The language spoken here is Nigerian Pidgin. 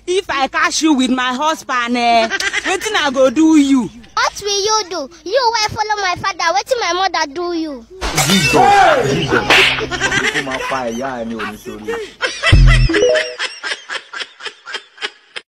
if I catch you with my husband, wetin I go do you? What will you do? You will follow my father. What will my mother do you? Jesus.